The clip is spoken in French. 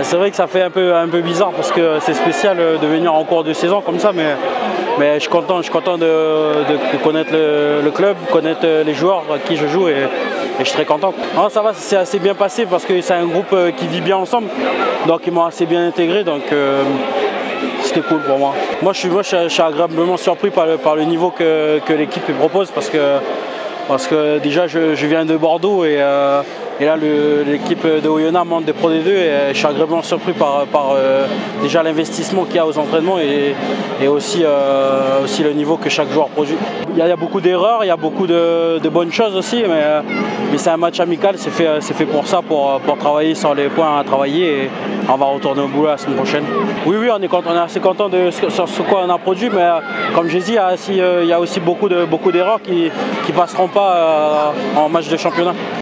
C'est vrai que ça fait un peu bizarre parce que c'est spécial de venir en cours de saison comme ça, mais je suis content de connaître le club, connaître les joueurs avec qui je joue et je suis très content. Non, ça va, c'est assez bien passé parce que c'est un groupe qui vit bien ensemble, donc ils m'ont assez bien intégré, donc c'était cool pour moi. Moi je suis agréablement surpris par le niveau que l'équipe propose parce que déjà je viens de Bordeaux et là l'équipe de Oyonnax monte des Pro D2 et je suis agréablement surpris par déjà l'investissement qu'il y a aux entraînements et aussi le niveau que chaque joueur produit. Il y a beaucoup d'erreurs, il y a beaucoup de bonnes choses aussi, mais c'est un match amical, c'est fait pour ça, pour travailler sur les points à travailler et on va retourner au boulot la semaine prochaine. Oui, on est assez content de ce quoi on a produit, mais comme j'ai dit, il y a aussi beaucoup d'erreurs qui ne passeront pas en match de championnat.